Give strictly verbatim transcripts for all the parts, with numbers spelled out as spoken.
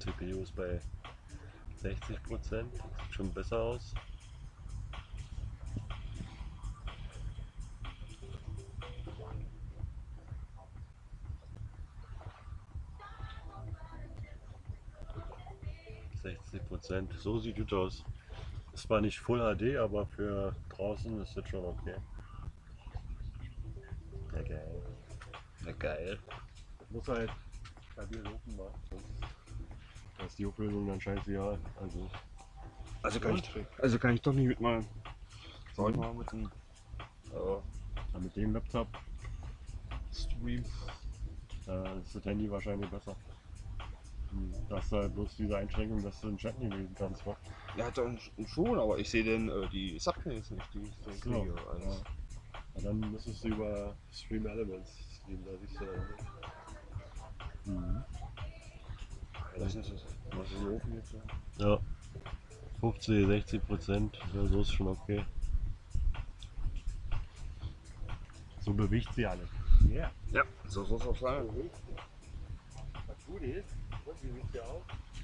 C P U ist bei sechzig Prozent, sieht schon besser aus. sechzig Prozent, so sieht gut aus. Ist zwar nicht Full H D, aber für draußen ist das schon okay. Ja, geil. Ja, geil. Das muss halt stabil laufen, sonst ist die Auflösung dann scheißegal. Also, Also kann, ich, also kann ich doch nicht mit meinem. Sag ich Mhm. mal, mit dem. ja, mit dem Laptop Stream äh, ist das Handy wahrscheinlich besser. Hm, Da hast du halt bloß diese Einschränkung, dass du den Chat nicht lesen kannst. Wa? Ja, dann schon, aber ich sehe denn äh, die Subcase nicht, die ich so So, kriege. ja. Als Ja, dann müsstest du über Stream Elements streamen, da siehst du dann nicht. Mhm. das ist das. Was ist offen jetzt? Ja, fünfzig, sechzig Prozent, ja, so ist schon okay. So bewegt sie alles. Ja. Ja, so soll es auch sein. Was gut ist, und wie sieht sie aus?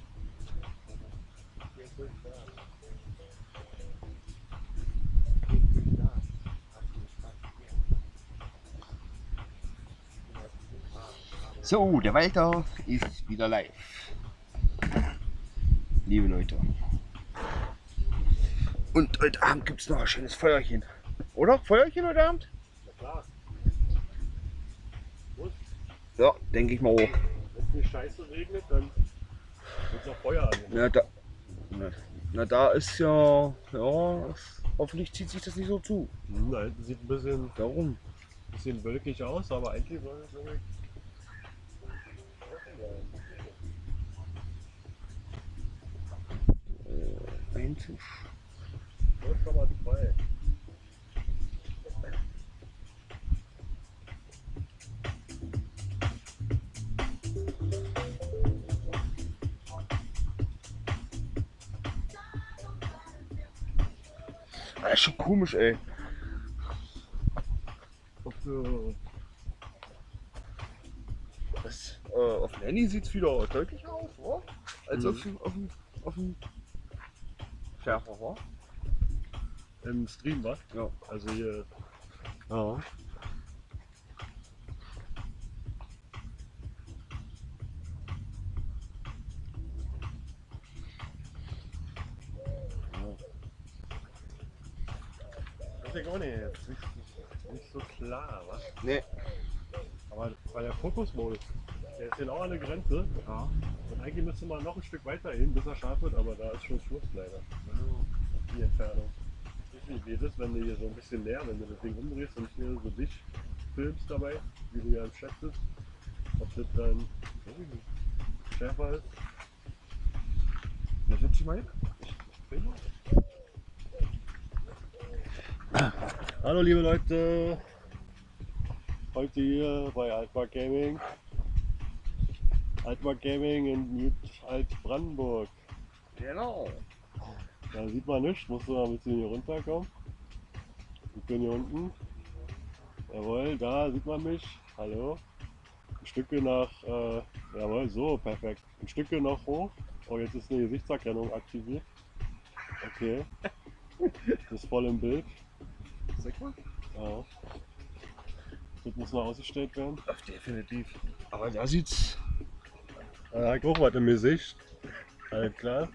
So, der Walter ist wieder live. Liebe Leute. Und heute Abend gibt es noch ein schönes Feuerchen. Oder? Feuerchen heute Abend? Na klar. Muss. Ja, denke ich mal auch. Wenn es nicht scheiße regnet, dann wird es auch Feuer an. Na da, na, na, da ist ja. Ja, das, hoffentlich zieht sich das nicht so zu. Hm, da hinten sieht ein bisschen, Darum. bisschen wölkig aus, aber eigentlich soll es irgendwie. eins. null Komma zwei. Das ist schon komisch, ey. Auf für Das, äh, auf dem Handy sieht es wieder deutlicher aus, oder? Als Mhm. auf, dem- auf, dem- auf dem schärfer, war. im Stream, was? Ja. Also hier. Ja. Das ist ja gar nicht, jetzt nicht, nicht so klar, was? Nee. Aber bei der Fokusmodus, der ist genau an der Grenze. Ja. Und eigentlich müsste man noch ein Stück weiter hin, bis er scharf wird, aber da ist schon Schluss leider. Die Entfernung. Ich weiß nicht, wie das ist, wenn du hier so ein bisschen näher, wenn du das Ding umdrehst und hier so dich filmst dabei, wie du ja im Chat bist. Ob das dann weiß ich nicht, schärfer ist. Na, setz dich mal hin. Ich bin Hallo liebe Leute, heute hier bei Altmark Gaming. Altmark Gaming in Alt-Brandenburg. Genau. Da sieht man nichts, musst du mal ein bisschen hier runterkommen. Ich bin hier unten. Jawohl, da sieht man mich. Hallo. Ein Stücke nach, äh, jawohl, so, perfekt. Ein Stücke noch hoch. Oh, jetzt ist eine Gesichtserkennung aktiviert. Okay. Das ist voll im Bild. Sag mal. Ja. Das muss noch ausgestellt werden. Ach, definitiv. Aber da sieht's. Ah, guck was im Gesicht. Alles klar.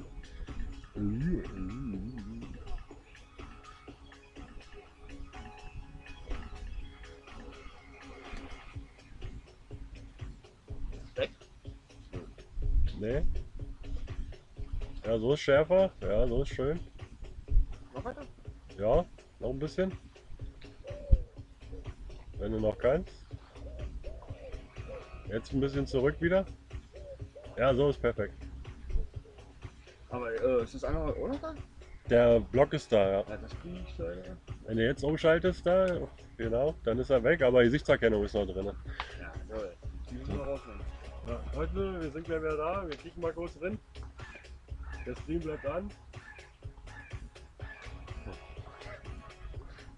Weg. Nee. Ja, so ist schärfer. Ja, so ist schön. Noch weiter? Ja, noch ein bisschen. Wenn du noch kannst. Jetzt ein bisschen zurück wieder. Ja, so ist perfekt. Aber äh, ist das andere oder da? Der Block ist da, ja. Ja, das kriege ich leider. Wenn du jetzt umschaltest da, genau, dann ist er weg, aber die Gesichtserkennung ist noch drin. Ja, toll. Die müssen wir rausnehmen. Ja, Leute, wir sind gleich wieder da. Wir klicken mal kurz drin. Der Stream bleibt an.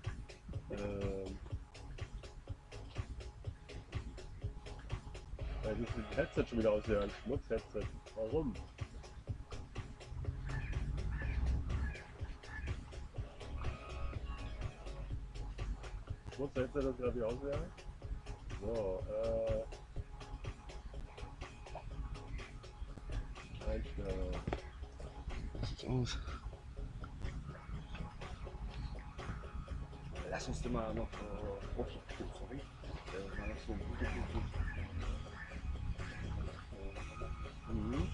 Ähm, bei Jetzt ist das Headset schon wieder ausgegangen. Schmutz-Headset. Warum? Schmutz-Headset ist gerade wieder ausgegangen. So, äh. Einstellung. Was sieht's aus? Lass uns mal noch. Äh, oh, sorry. Äh, mal noch so ein Video. Mhm.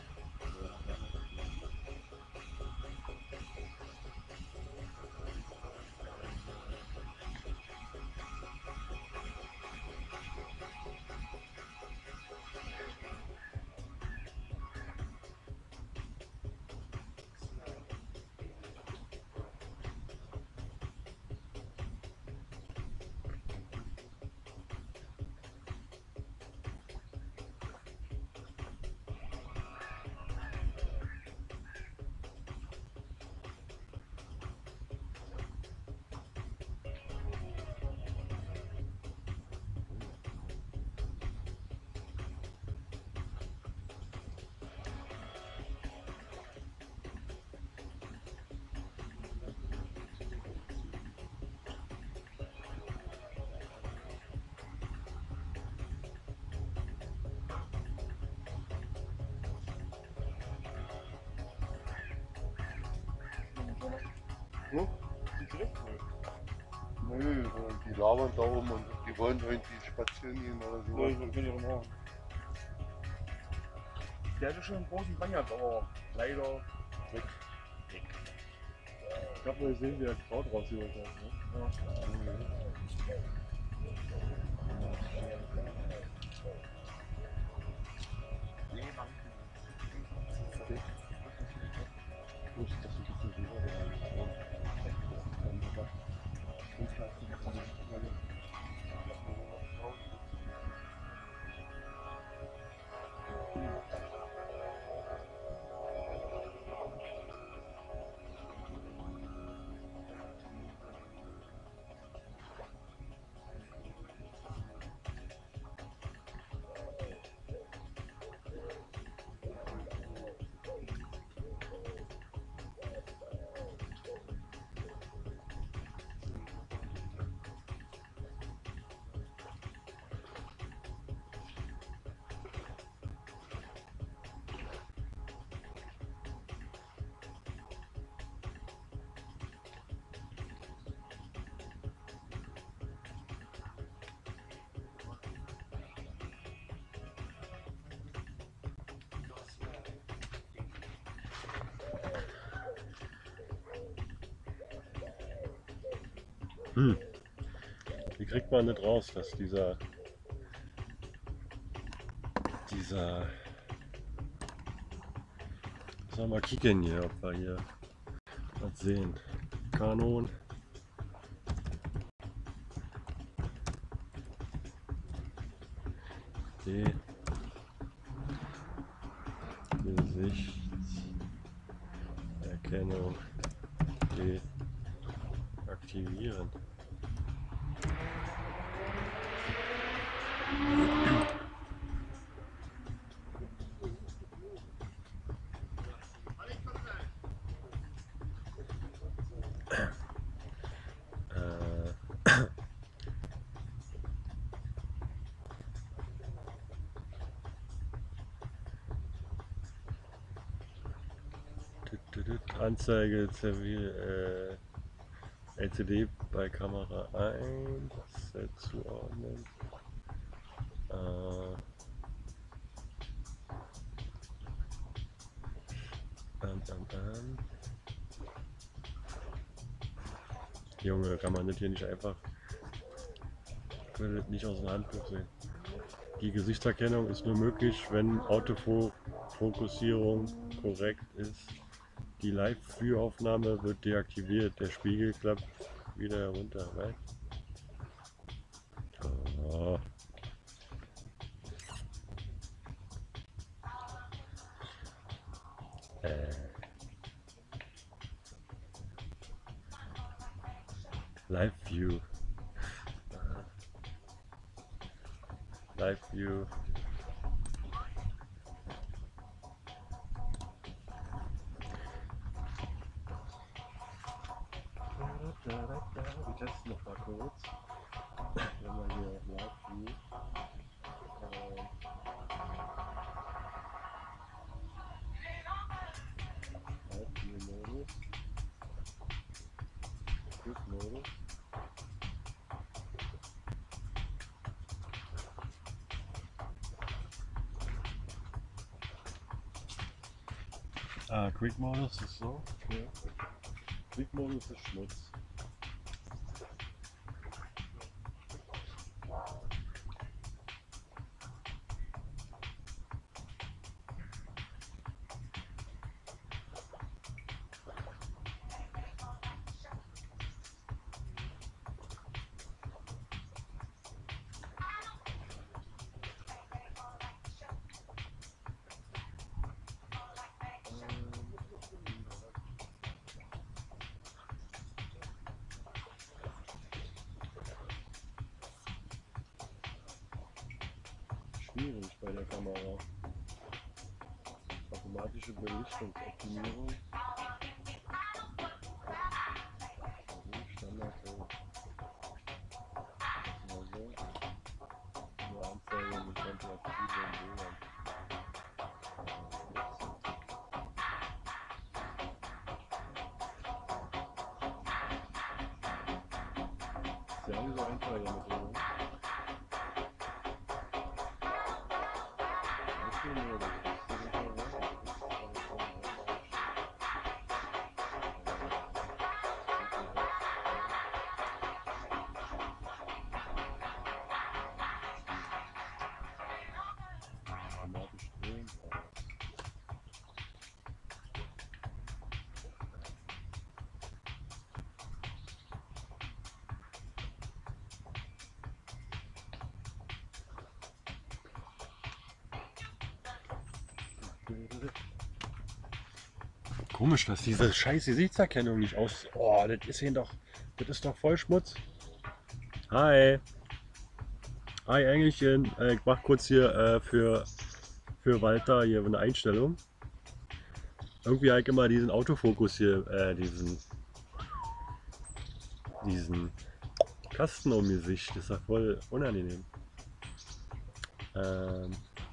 Hm? Die zurück? Nö, die labern da oben und die wollen irgendwie spazieren gehen oder so. Ja, ich bin ja noch. Der hatte schon einen großen Banjak, aber leider weg. Ich hab nur gesehen, wie er Kraut rausgeholt hat. Ne? Hm. Wie kriegt man nicht raus, dass dieser dieser Sollen wir mal kicken hier, ob wir hier was sehen. Kanon. D. Gesichtserkennung. D. Aktivieren. Anzeige äh, L C D bei Kamera eins zuordnen. Äh, ähm, ähm, ähm. Junge, kann man das hier nicht einfach, ich will das nicht aus dem Handbuch sehen. Die Gesichtserkennung ist nur möglich, wenn Autofokussierung korrekt ist. Die Live-View-Aufnahme wird deaktiviert, der Spiegel klappt wieder herunter. Right? Oh. Äh. Live-View. Live-View Wir testen noch mal kurz. Wir haben mal hier Live-View. Ähm, Live-View-Modus. Quick-Modus. Ah, Quick-Modus ist so. Okay. Quick-Modus ist Schmutz. Schwierig bei der Kamera. Automatische Belichtungsoptimierung. Standard so. Also, nur Anzeige mit temperativen Bildern. Ist ja nicht so einfach damit drin. Automatisch drehen. Komisch, dass diese scheiß Gesichtserkennung nicht aus. Oh, das ist hier doch. Das ist doch voll Schmutz. Hi. Hi Engelchen. Äh, ich mach kurz hier äh, für, für Walter hier eine Einstellung. Irgendwie halt immer diesen Autofokus hier, äh, diesen, diesen Kasten um Gesicht. Das ist ja voll unangenehm. Ähm,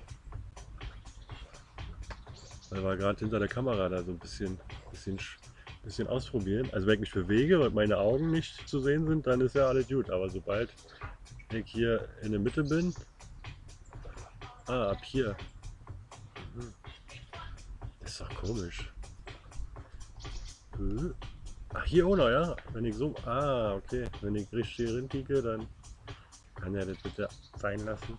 weil wir gerade hinter der Kamera da so ein bisschen, bisschen, bisschen ausprobieren. Also wenn ich mich bewege und meine Augen nicht zu sehen sind, dann ist ja alles gut. Aber sobald ich hier in der Mitte bin, ah, ab hier, das ist doch komisch. Ach, hier auch noch, ja? Wenn ich so, ah, okay, wenn ich richtig hinkicke, dann kann er das bitte sein lassen.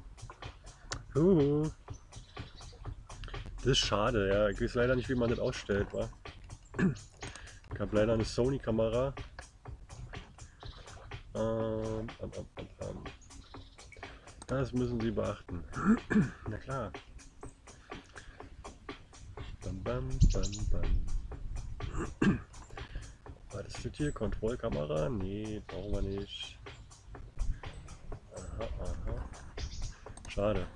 Huhu. Das ist schade, ja. Ich weiß leider nicht, wie man das ausstellt, wa? Ich habe leider eine Sony-Kamera. Ähm, ähm, ähm, ähm. Das müssen Sie beachten. Na klar. Bam, bam, bam, bam. Was ist das hier? Kontrollkamera? Nee, brauchen wir nicht. Aha, aha. Schade.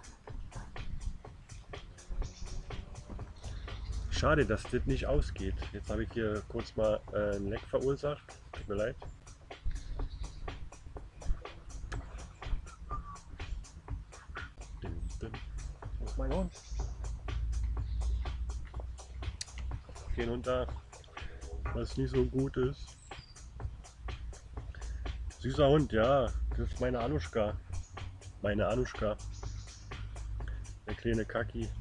Schade, dass das nicht ausgeht. Jetzt habe ich hier kurz mal äh, ein Leck verursacht. Tut mir leid. Wo ist mein Hund? Gehen runter, was nicht so gut ist. Süßer Hund, ja. Das ist meine Anuschka. Meine Anuschka. Der kleine Kaki.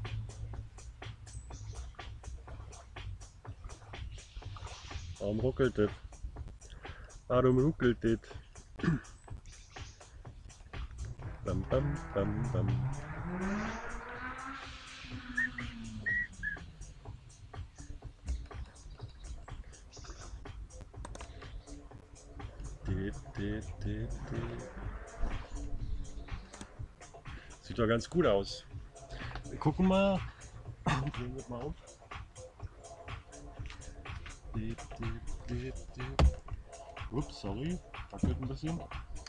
Warum ruckelt das? Warum ruckelt das? Bam, bam, bam, bam. De, de, de, de. Sieht doch ganz gut aus. Wir gucken mal. Drehen wir mal auf. Ups, sorry, wackelt ein bisschen.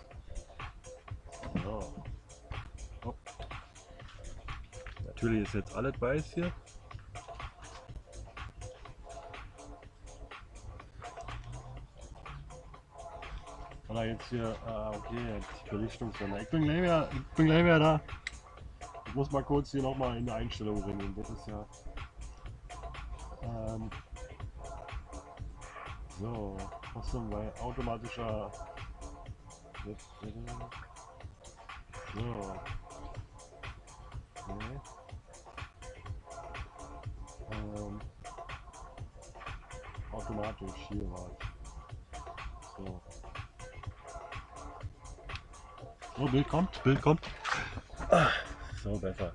So. Oh. Natürlich ist jetzt alles weiß hier. da jetzt hier. Ah, okay, jetzt Belichtungssender. Ich bin gleich wieder, ich bin gleich wieder da. Ich muss mal kurz hier nochmal in die Einstellung rein. Das ist ja. Ähm, so, was denn bei automatischer. So. Okay. Ähm, automatisch, hier war es. So. So, Bild kommt, Bild kommt. Ah, so, besser.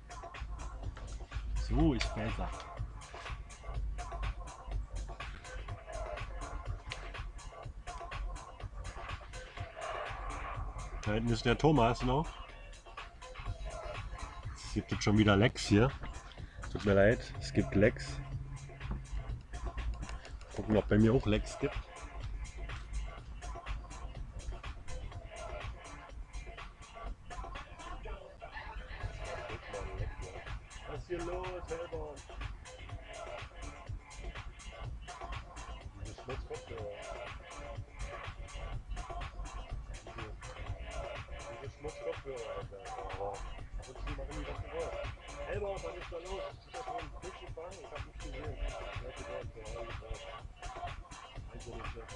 So ist besser. Da hinten ist der Thomas noch. Es gibt jetzt schon wieder Lecks hier. Tut mir leid, es gibt Lecks. Gucken, ob bei mir auch Lecks gibt. Was ist hier los, Helborn? Diese Schmutzkopfhörer. Diese, diese Schmutzkopfhörer, Alter. Oh. Und die machen die das gewollt. Helborn, was ist da los? Ich hab schon ein Fisch gefangen, ich hab nicht gesehen. Ich hab gedacht, der Heil ist raus. Also nicht das.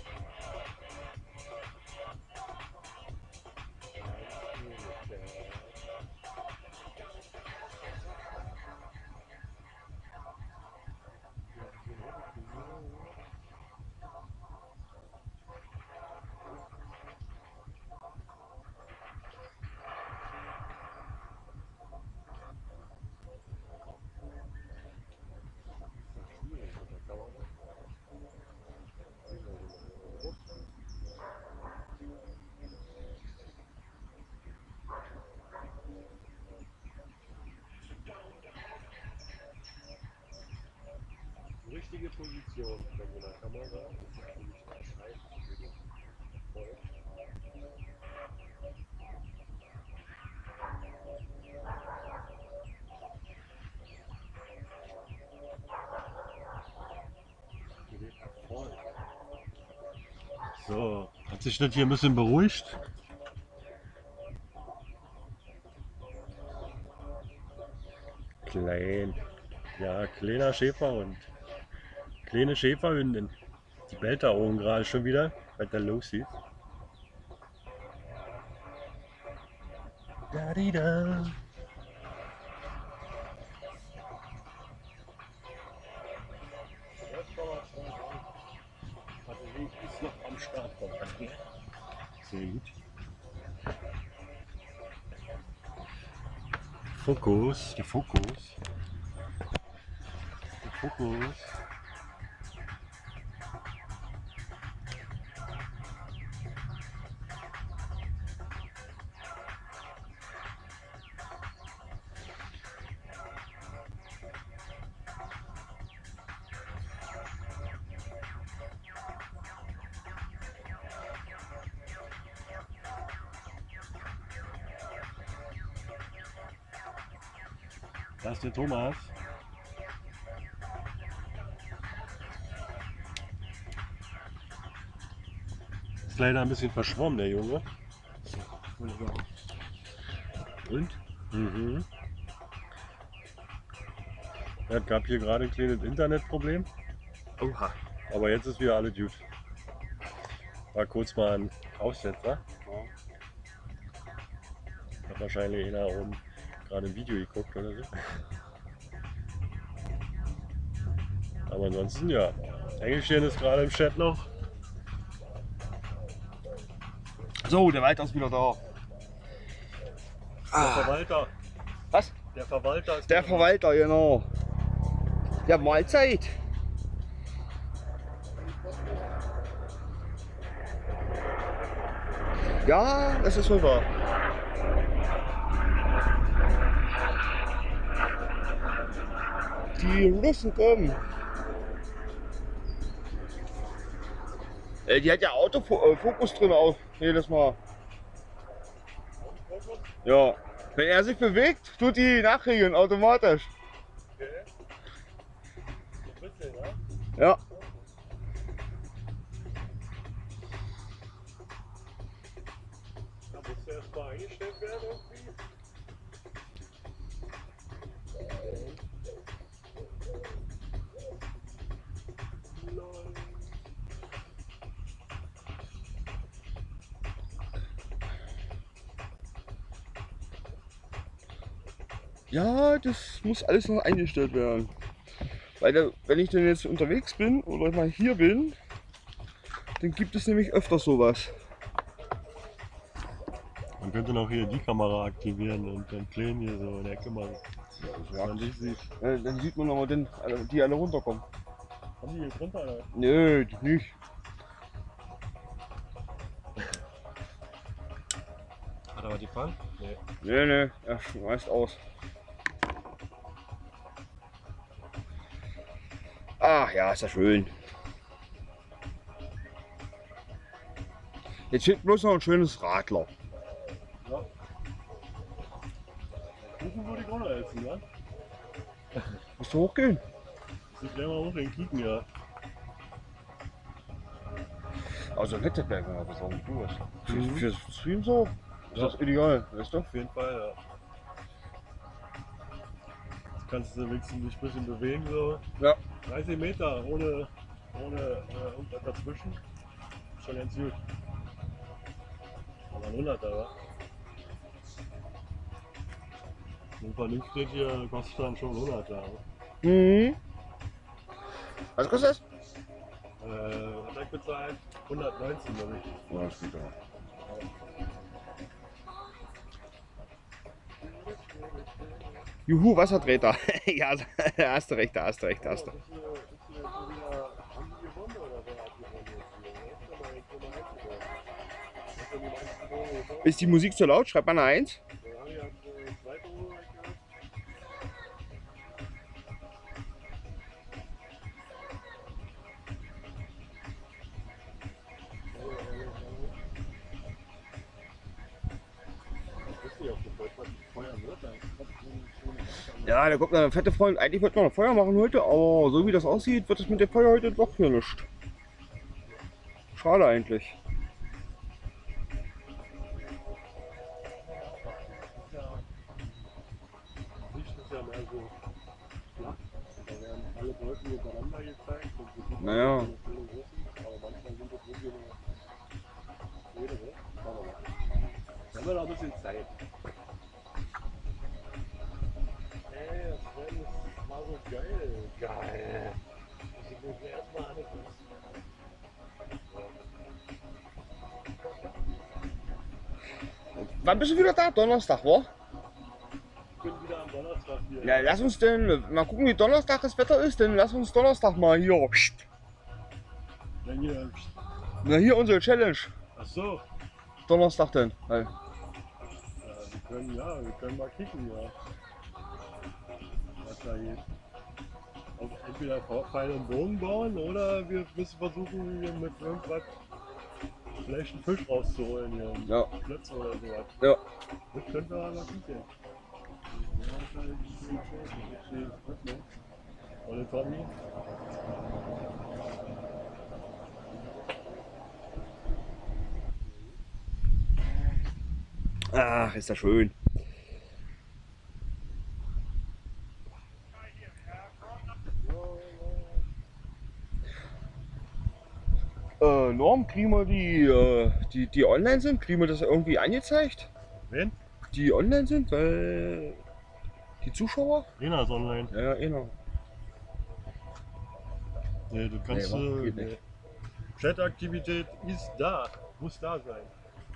Richtige Position von so einer Kamera ist natürlich entscheidend für den Erfolg. Für den Erfolg. So, hat sich das hier ein bisschen beruhigt? Klein. Ja, kleiner Schäferhund. Kleine Schäferhündin. Die bellt da oben gerade schon wieder, was da los ist. Da di da. Batterie ist noch am Start. Sehr gut. Fokus, der Fokus. Der Fokus. Da ist der Thomas. Ist leider ein bisschen verschwommen, der Junge. Und? Mhm. Er gab hier gerade ein kleines Internetproblem. Oha. Aber jetzt ist wieder alles gut. War kurz mal ein Aussetzer. Hat wahrscheinlich einer oben gerade ein Video geguckt oder so. Aber ansonsten ja. Engelchen ist gerade im Chat noch. So, der Walter ist wieder da. Der Verwalter. Was? Der Verwalter ist Der wieder Verwalter, genau. Ja, Mahlzeit. Ja, das ist wohl wahr. Die Russen kommen. Äh, die hat ja Autofokus drin auch jedes Mal. Ja. Wenn er sich bewegt, tut die nachregeln automatisch. Okay. So ein bisschen, ne? Ja. muss mal eingestellt werden irgendwie. Lol. Ja, das muss alles noch eingestellt werden. Weil da, wenn ich dann jetzt unterwegs bin oder mal hier bin, dann gibt es nämlich öfter sowas. Man könnte noch hier die Kamera aktivieren und dann Kleen hier so in der Ecke machen. Dass man dich sieht. Äh, dann sieht man aber den, die alle runterkommen. Haben die jetzt runter oder? Nö, nicht. Hat aber die Pfanne? Nee. Nee, nee, er schmeißt aus. Ach ja, ist ja schön. Jetzt steht bloß noch ein schönes Radler. Ja. Kuchen würde ich auch noch essen, ne? Musst du hochgehen? Muss ich gleich mal hoch in kicken, ja. Also ein Headset bleiben wir besorgen. Du was. Für, Mhm. für Stream so ist Ja. das ideal, weißt du? Auf jeden Fall, ja. Jetzt kannst du wenigstens dich ein bisschen bewegen, so. Ja. dreißig Meter ohne, ohne äh, irgendwas dazwischen. Schon ganz gut. Aber ein hunderter, wa? So ein vernünftig hier kostet dann schon hunderter. Ne? Mhm. Was kostet das? Äh, was hab ich bezahlt? hundertneunzehn, glaube ich. Ja, das geht ja. Juhu, Wassertreter. Ja, da hast du recht, da hast du recht, da hast du. Ist die Musik zu laut? Schreibt man eine eins. Ja, da kommt eine fette Freund. Eigentlich wollten wir noch Feuer machen heute, aber so wie das aussieht, wird es mit dem Feuer heute doch hier nicht. Schade eigentlich. Naja. Haben wir noch ein bisschen Zeit. Ey, das Rennen war so geil. Geil. Ich muss mir erstmal alle Wann bist du wieder da? Donnerstag, wa? Ich bin wieder am Donnerstag hier. Ja, lass uns denn mal gucken, wie Donnerstag das Wetter ist, denn lass uns Donnerstag mal hier. Wenn hier. Na, hier unsere Challenge. Ach so. Donnerstag denn. Halt. Ja, wir können, ja, wir können mal kicken, ja. Was da geht. Ob entweder Pfeil und Bogen bauen oder wir müssen versuchen, hier mit irgendwas vielleicht einen Fisch rauszuholen hier. Ja. Plötze oder sowas. Ja. Das könnte aber kicken. Oder Tommy? Ach, ist das schön. Äh, Norm, kriegen wir die, äh, die, die online sind, kriegen wir das irgendwie angezeigt? Wen? Die online sind, weil die Zuschauer? Rena ist online. Ja, ja, genau. Nee, du kannst. Nee, äh, geht nee. nicht. Chat-Aktivität ist da. Muss da sein.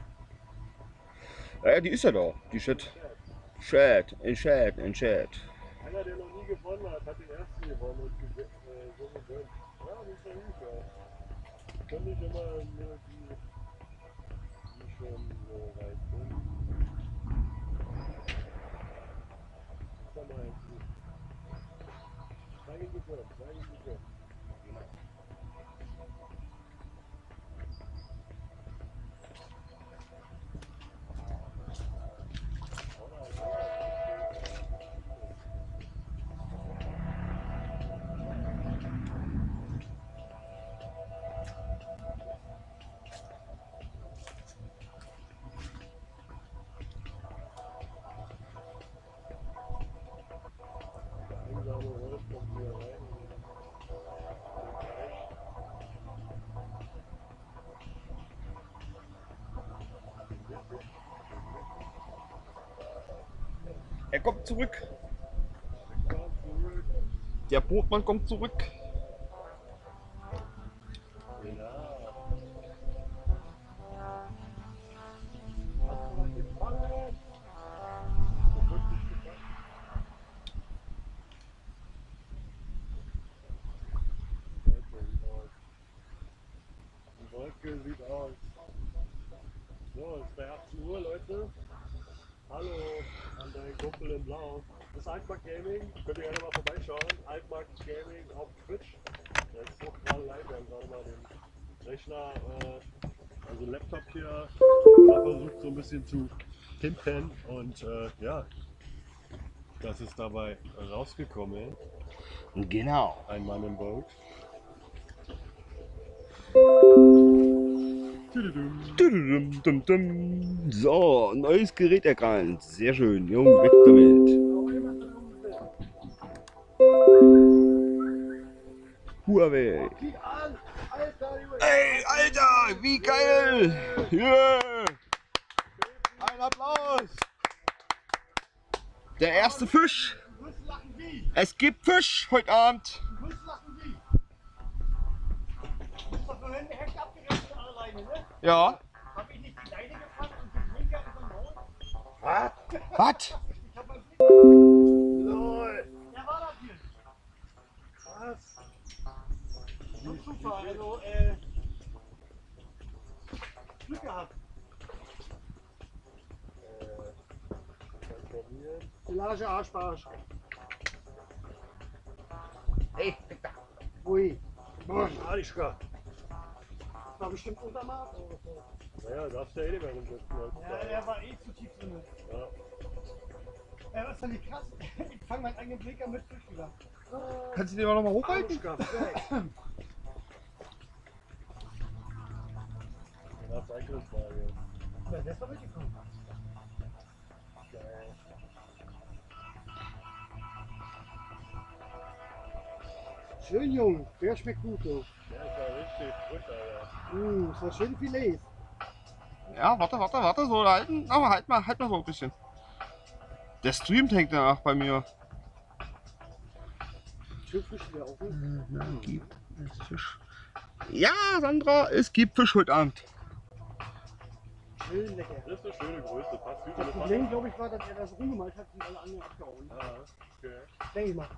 Ja, ja, die ist ja da, die Chat. Chat, in Chat, in Chat. Einer, der noch nie gewonnen hat, hat den ersten gewonnen und gew- äh, so gewinnt. Ja, das ist ja gut, ja. Ich kann nicht immer nur die, die schon so weit sind. Komm mal jetzt nicht. Sei ihm gegönnt, sei ihm gegönnt. Er kommt zurück. Der Bootmann kommt zurück. Die Wolke sieht aus. So, es ist bei achtzehn Uhr, Leute. Hallo an deinen Kumpel in Blau. Das ist Altmark Gaming. Könnt ihr gerne mal vorbeischauen. Altmark Gaming auf Twitch. Der ist auch gerade live. Wir haben gerade mal den Rechner, äh, also Laptop hier, versucht so ein bisschen zu pimpen. Und äh, ja, das ist dabei rausgekommen. Genau. Ein Mann im Boot. Dum, dum, dum. So, neues Gerät erkannt. Sehr schön. Jung, weg damit. Huawei. Ey, Alter, wie geil! Yeah. Ein Applaus! Der erste Fisch. Es gibt Fisch heute Abend. Ja. Hab ich nicht die Leine gefangen und den Blinker in den Maul? Was? Was? Ich hab mal Lol. Wer war das hier? Was? Nur Zufall, also äh. Glück gehabt. Silage Arschbarsch. Hey, Ui. Arischka. War bestimmt Untermaß. Naja, darfst du ja eh nicht mehr rumsetzen. Ja, der war eh zu tief drin. Ja. Ja, was fand ich krass. Ich fang meinen eigenen Blinker mit Fisch wieder. kannst du den mal noch mal hochhalten? Ja, Cycling-Frage. Ja, der ist doch mitgekommen. Geil. Schön jung, der schmeckt gut so. Der ist ja richtig frisch, Alter. Mmh, das war schön Filet. Ja, warte, warte, warte, so halten. Aber halt mal, halt mal so ein bisschen. Der streamt hängt danach bei mir. Schön frisch wieder auf. Ne? Gibt es Fisch? Ja, Sandra, es gibt Fisch heute Abend. Schön lecker. Das ist eine schöne Größe, passt wie so Das eine Problem, glaube ich, war, dass er das rumgemalt hat und alle anderen abgehauen. Ah, okay. Denke ich mal.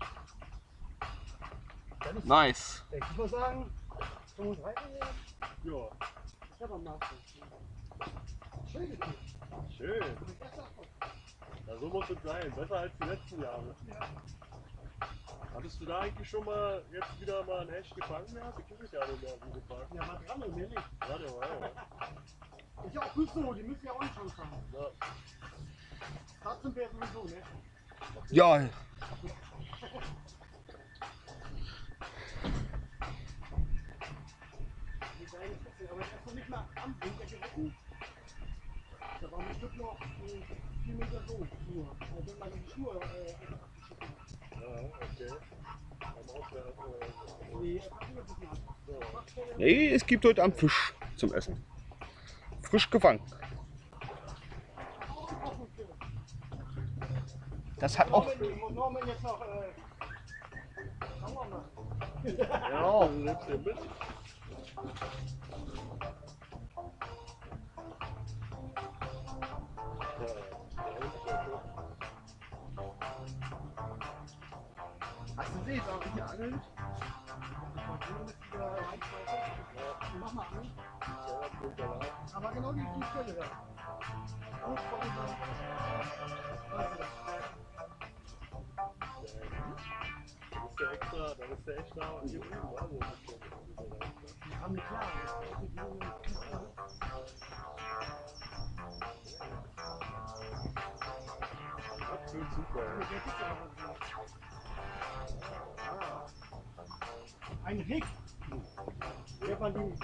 Dann ist, Nice. ich würde sagen, fünfunddreißig, Ja, ich habe am Master. Schön ist das. schön. Ja, so muss es sein. Besser als die letzten Jahre. Ja. Hattest du da eigentlich schon mal jetzt wieder mal einen Hecht gefangen gehabt? Ich krieg es ja nicht mehr wie gefragt. Ja, mal dran und mehr nicht. Ja, der war ja. Ist ja auch gut so, die müssen ja auch nicht schon fahren. Ja. Trotzdem wäre sowieso, ne? Ja, Die kleine Spitze, aber der ist noch nicht mal am Winter geritten. Da war bestimmt noch äh, vier Meter so nur. Also wenn man die Schuhe äh, einfach abgeschüttet hat. Ja, okay. Am Auswärts oder so. Nee, das hat nicht gemacht. So. nee, es gibt heute Abend Fisch zum Essen. Frisch gefangen. Das hat auch. Norman, Norman jetzt noch äh, Schauer machen. Ja, du nimmst den mit. Hast du sie jetzt auch nicht angeln? Mach mal an. Aber genau die, die Stelle da. Auch von unserem. Da ist der extra, da ist der extra hier drüben, also Wir haben eine klare. absolut super. Ein Rick. Der war die.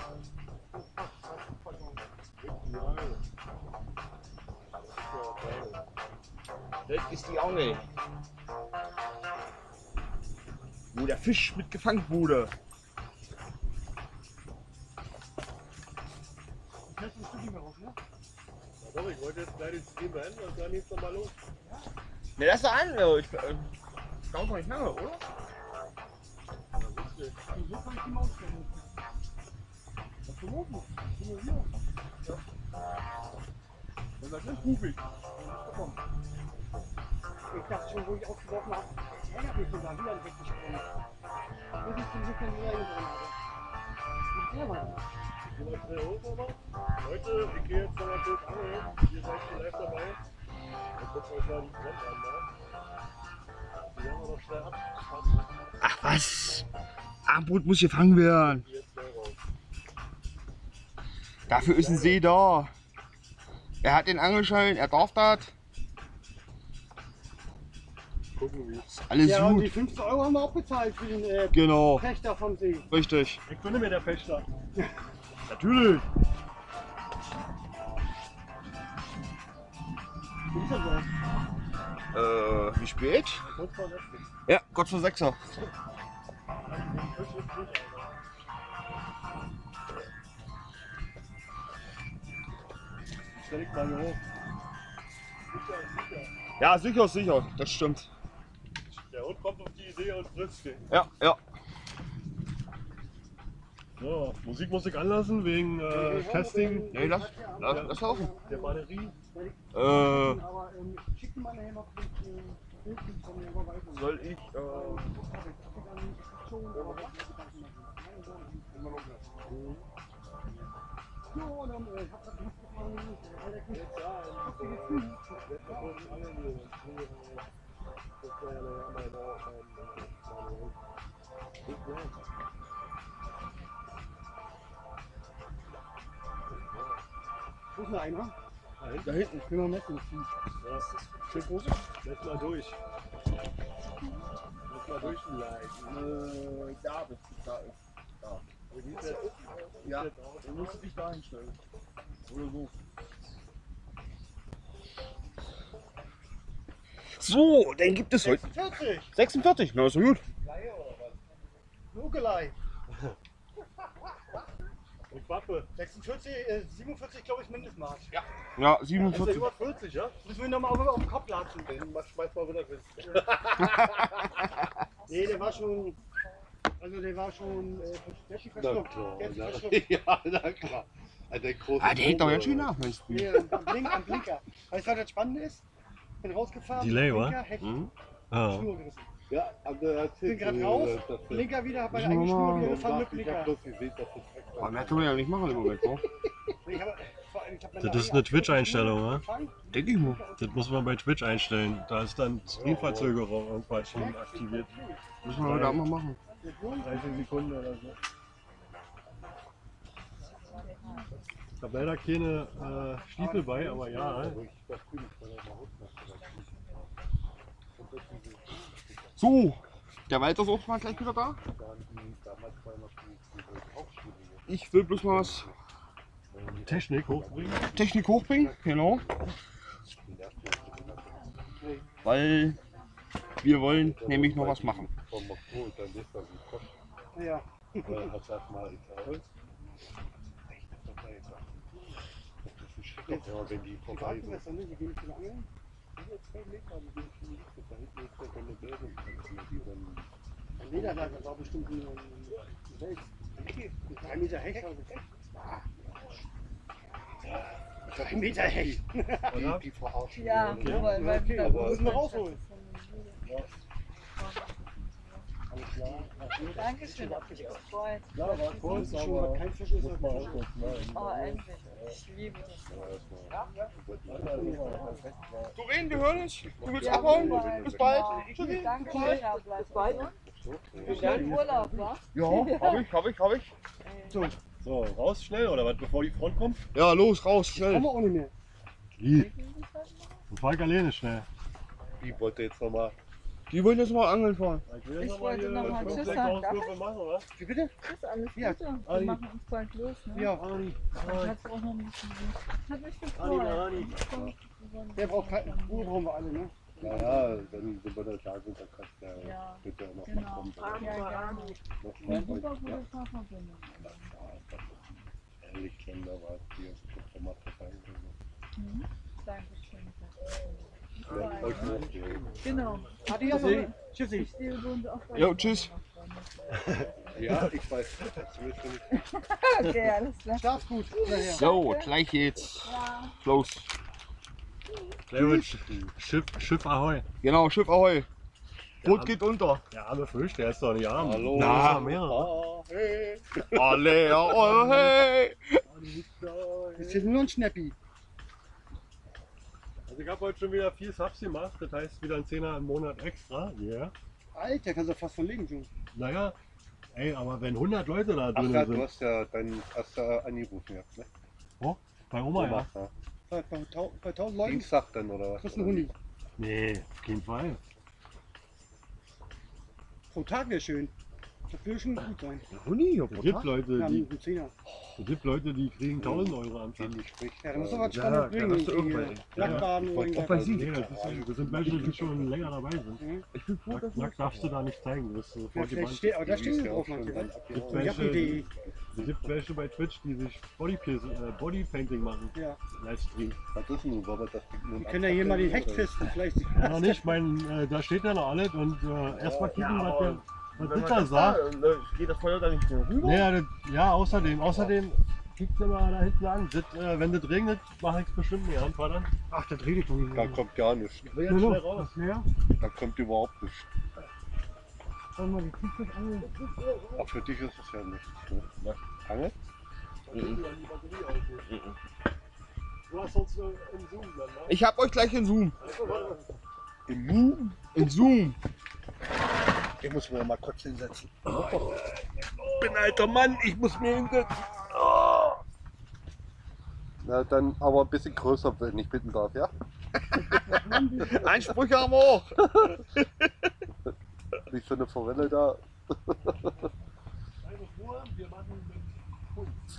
Das ist die Angel. wo der Fisch mit gefangen wurde. Das heißt, ein Stückchen mehr raus, ne? Ja, doch, ich wollte jetzt gleich den Stream beenden und dann geht's nochmal los. Ne, lass doch an, Leo. Ich äh, dauert doch nicht lange, oder? Und so kann ich die Maus stellen. Was für Mofen? Ich bin hier. Wenn das ist, ruf ich. Ich dachte schon, wo ich ausgeworfen habe, ärgert mich sogar wieder weggesprungen. Und ich bin so kein Leer drin habe. Ich selber nicht. Ich bin mal schnell hoch nochmal. Leute, ich gehe jetzt nochmal kurz angeln. Ihr seid schon live dabei. Und guckt euch mal die Front an, ne? Die haben wir noch schnell ab. Ach was? Armbrot muss gefangen werden. Jetzt schnell raus. Dafür ist ein See da. Er hat den Angelschein, er darf das. Gucken wie. Ist alles Ja, und die gut. fünfzehn Euro haben wir auch bezahlt für den äh, Genau, Pächter vom See. richtig. Ich bin mir der Pächter. Natürlich. Wie ist das so? Äh, wie spät? Kurz vor sechzig. Ja, Gott vor Sechser. Den Fisch ist nicht, Alter. Stell ich mal hier hoch. Sicher, sicher. Ja, sicher, sicher. Das stimmt. Der Hund kommt auf die Idee und frisst den. Ja, ja. So, Musik muss ich anlassen wegen äh, Testing Nee, lass, lass, lass laufen. der Batterie. Äh, Aber ähm, schick dir mal nachher noch das äh, Bild von der Überweisung. soll ich, äh, Jo, dann äh, hab das nicht gefallen. Alter, gut. Hast du gefühlt? Wo ist noch einer? da hinten. Ich will mal messen. Ja, schön groß. Lass mal durch. Lass mal durchleiten. Äh, da bist du, da ist, da. Wie sieht der aus? Ja, du musst dich da hinstellen. Oder so. So, dann gibt es heute vierzig! sechsundvierzig. Na, ist so gut. Nugelei! Und Waffe. sechsundvierzig, äh, siebenundvierzig glaube ich Mindestmaß. Ja. Ja, Ist der siebenundvierzig. über vierzig, ja? Müssen wir nochmal auf, auf den Kopf latschen. Den mach- schmeiß mal wieder Witz. Nee, der war schon. Also der war schon äh, der hat sich Na verschluckt. klar, Der hat sich na, verschluckt. ja, na klar. Ah, der große Ah, der hängt doch Vogel, ganz schön oder? nach, Mensch. Nee, am, Blink, am Blinker. Weißt du, was das Spannende ist? Bin rausgefahren. Delay, wa? Blinker, Hecht, Hm? Ah. Schnur gerissen. Ja, aber der Bin erzählt gerade mir, raus, dass das- Blinker wieder, hab meine Müssen wir eigene Schnur mal- wieder Ich gefahren mit hab Blinker. bloß gesehen, dass das extra Aber mehr können wir ja nicht machen im Moment, ne? Ich hab, vor allem, ich hab meine Das ist eigene eine Twitch-Einstellung, wa? gefangen. Denke ich mal. Das muss man bei Twitch einstellen. Da ist dann Streamverzögerung irgendwann schon aktiviert. Müssen wir heute Abend mal machen. dreißig Sekunden oder so. Ich habe leider keine äh, Stiefel bei, aber ja. Also ich das bin ich bei der Hausmeister. So, der Walter ist auch mal gleich wieder da. Damals war noch die die Tauchschule. Ich will bloß mal was Technik hochbringen. Technik hochbringen, genau. Weil wir wollen nämlich noch was machen. Vom Oktober, dann ist das ein Kopf. Ja. Weil hat das mal egal. Das ist schrecklich, ja, wenn die vorbei sind. Privatgewässer, ne? Die gehen nicht wieder angeln. Ein Lederlager, das war bestimmt ein ein Welt. Drei Meter Hecht. Drei Meter Hecht. Oder? Die verarschen. Ja, die ja, weil, weil, okay, weil aber müssen wir rausholen. Dankeschön, hat mich gefreut. Ja, war kurz, Das ist schon, aber was kein Fisch ist, muss das man Fisch auch kurz mal. Oh, endlich. Ich liebe das. Doreen, wir hören uns. Du willst Ja, abhauen? bis bald. Bis bald. Genau. Dankeschön, ja, bleib bald. Schönen Urlaub, wa? Ja, hab ich, hab ich, hab ich. So, raus schnell oder was, bevor die Front kommt? Ja, los, raus, Kommen schnell. wir auch nicht mehr. Wie? Und Falk alleine schnell. Die wollte jetzt nochmal. Die wollen jetzt mal angeln fahren. Ich, will Ich jetzt wollte hier noch mal fünf, Tschüss sechs sagen. Darf Auswürfe machen, oder? Wie bitte? Tschüss, alles Ja, Gute. Wir Ani. machen uns bald los, ne? Ja, Ani. Ich hab's auch noch ein bisschen. Hat mich Ani, gefreut. Ani. Der braucht keinen. Ruhe brauchen wir alle, ne? Ja, ja, dann sind wir da da und dann kannst du ja Ja, bitte noch genau. mal kommen. Fragen wir an. Noch Eine mal super heute. gute Ja. Fahrverbindung. Ehrlich, wenn da war, hier ist mal vorbei. Mhm. Dankeschön. Ja, euch noch hier. Genau. Tschüssi. Tschüssi. Ich stehe so und auf Jo, tschüss. Ja, ich weiß. Das willst du nicht. Okay, alles klar. Schlaf gut. Nachher. So, gleich geht's los. Clemens, Schiff, Schiff Ahoi. Genau, Schiff Ahoi. Boot Ja. geht unter. Der arme Fisch, der ist doch nicht arm. Hallo. Da Na. ist noch mehrere. Ah, hey. Alle, ja, oh, hey. Das ist nur ein Schnappi. Also ich habe heute schon wieder viel Subs gemacht, das heißt wieder ein Zehner im Monat extra. Yeah. Alter, kannst du fast von leben schon. Naja, ey, aber wenn hundert Leute da Ach drin ja, du sind, hast ja deinen hast ja angerufen jetzt, ne? bei Oma ja. ja. Bei, bei, tau- bei tausend Leuten Dienstag dann oder was? kriegst du einen Huni. Nee, auf keinen Fall. Pro Tag wäre schön. Das würde schon gut sein. Huni, Es gibt Leute, Ja, die, mit einem Zehner. es gibt Leute, die kriegen tausend Euro am Tag. Die nicht spricht. Ja, da muss doch was Ja, Spannendes ja, bringen. das ist irgendwie, irgendwann. äh, Nacktbaden oder Auch bei irgendwas. Sie. Nee, das, ist, das sind Menschen, die schon länger dabei sind. Mhm. Ich bin froh, dass Nackt darfst du da nicht zeigen, das ist Ja, sofort vielleicht gebannt. steht, aber da Die stehen ist wir ja drauf auch schon manche. dann was? abgehauen. Welche- Jappen.de. Es gibt welche bei Twitch, die sich Bodypiercing, äh, Bodypainting machen. Ja. Livestream. Was ist denn nun, Robert? Das Ding nun Wir können ja hier mal den Hecht abfackeln, fisten. Vielleicht. Ja, noch nicht, mein, äh, da steht ja noch alles und äh, erstmal gucken, was der was Wenn Ritter man sagt. das da, äh, geht das Feuer da nicht mehr rüber? Ja, das, ja, außerdem, außerdem, guckt ihr mal da hinten an. Das, äh, wenn das regnet, mache ich es bestimmt nicht an, verdammt. Ach, das redet doch nicht. oder? Da kommt gar nichts. Ich will jetzt schnell raus. Ja, Da kommt überhaupt nichts. schau mal, wie kriegt das an? Aber für dich ist es ja nichts. Ne? Ja. Angel? Du hast uns nur im Zoom dann, ne? Ich hab euch gleich in Zoom. Im Mu? In Zoom. Ich muss mir mal kurz hinsetzen. Ich bin ein alter Mann, ich muss mir hinsetzen. Na, dann aber ein bisschen größer, wenn ich bitten darf, ja? Ansprüche haben wir auch. Nicht so eine Forelle da. Keine Ruhe, wir machen mit Kunst.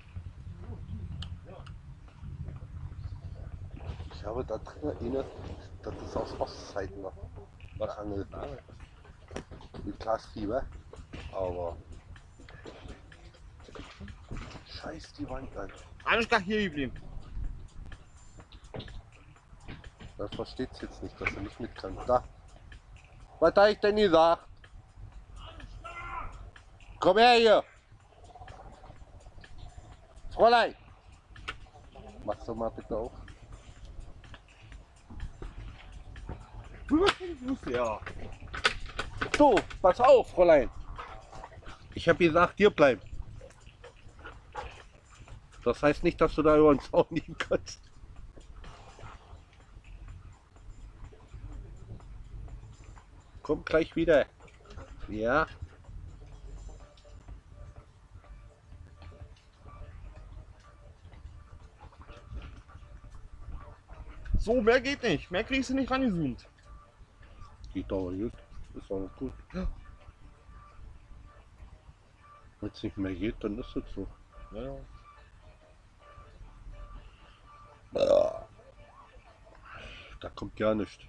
Ich habe da drin erinnert, das ist aus Ostzeiten noch. Was Angel. Mit Glasfieber. Aber. Scheiß die Wand an. Alles klar hier geblieben. Er versteht es jetzt nicht, dass er nicht mit kann. Da. Was habe ich denn gesagt? Komm her hier. Fräulein. Machst du mal bitte auf. Ja. So, pass auf, Fräulein. Ich habe gesagt, hier bleiben. Das heißt nicht, dass du da über den Zaun liegen kannst. Komm gleich wieder. Ja. So, mehr geht nicht. Mehr kriegst du nicht rangezoomt. Geht aber gut. Ist auch gut. Wenn es nicht mehr geht, dann ist es so. Ja. Da kommt gar nichts.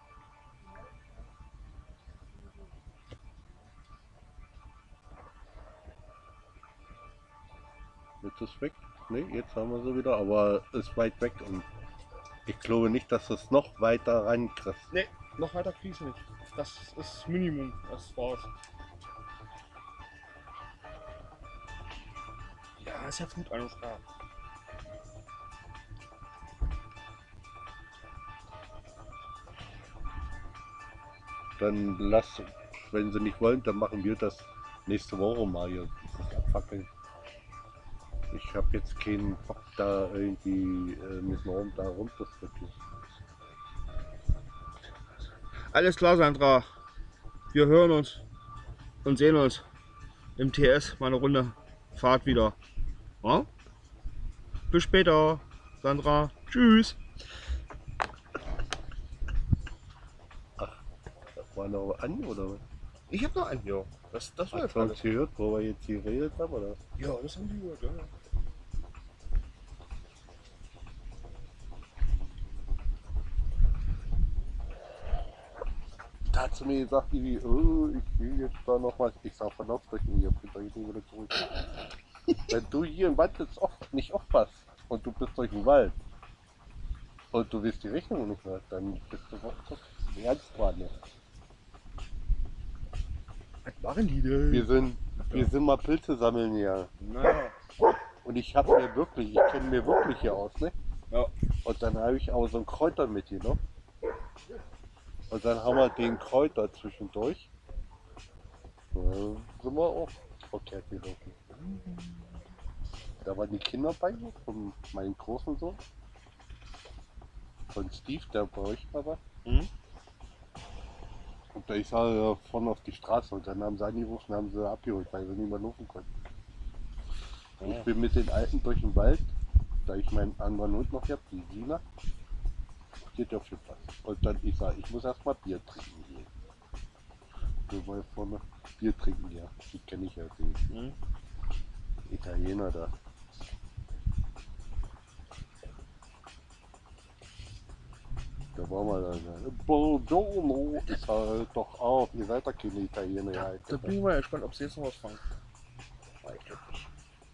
Jetzt ist weg. Ne, jetzt haben wir sie wieder, aber ist weit weg und ich glaube nicht, dass es noch weiter rankriegst. Nee, noch weiter kriegst du nicht. Das ist das Minimum. Das war's. Ja, ist jetzt gut, alles klar. Dann lass, wenn sie nicht wollen, dann machen wir das nächste Woche mal hier. Das abfackeln. Ich habe jetzt keinen Bock da irgendwie äh, mit Norm da rumzustricken. Alles klar, Sandra. Wir hören uns und sehen uns im T S mal eine Runde Fahrt wieder. Ja? Bis später, Sandra. Tschüss. Das war noch an, oder was? Ich hab noch einen, ja. Das, das Hast läuft du uns alles. gehört, wo wir jetzt geredet haben, oder? Ja, das haben die gehört, ja. Da hat sie mir gesagt, irgendwie, oh, ich will jetzt da noch was. Ich sag, verlauf euch nicht, ihr bringt euch nicht wieder zurück. Wenn du hier im Wald jetzt oft, nicht aufpasst und du bist durch den Wald und du willst die Rechnung nicht mehr, dann bist du doch ernst dran. Ne? Was machen die denn? Wir sind, wir sind mal Pilze sammeln hier. Naja. Und ich habe mir wirklich, ich kenne mir wirklich hier aus, ne? Ja. Und dann habe ich auch so einen Kräuter mitgenommen. Und dann haben wir den Kräuter zwischendurch. Da sind wir auch verkehrt gelaufen. Da waren die Kinder bei mir, von meinem großen Sohn. Von Steve, der bei euch mal war. Mhm. Und da ich sah ja vorne auf die Straße und dann haben sie angerufen, haben sie abgeholt, weil sie nicht mehr laufen konnten. Ja. Ich bin mit den Alten durch den Wald, da ich meinen anderen Hund noch habe, die Sina. Geht auf den Platz. Und dann ich sage, ich muss erstmal Bier trinken gehen. Wir wollen vorne Bier trinken, ja. Die kenne ich ja, die Mhm. Italiener da. Da waren wir dann. Buongiorno, ist halt doch auch, ihr seid doch keine Italiener. Ja, Da bin ich mal gespannt, ob sie jetzt noch was fangen. Weiß ich nicht.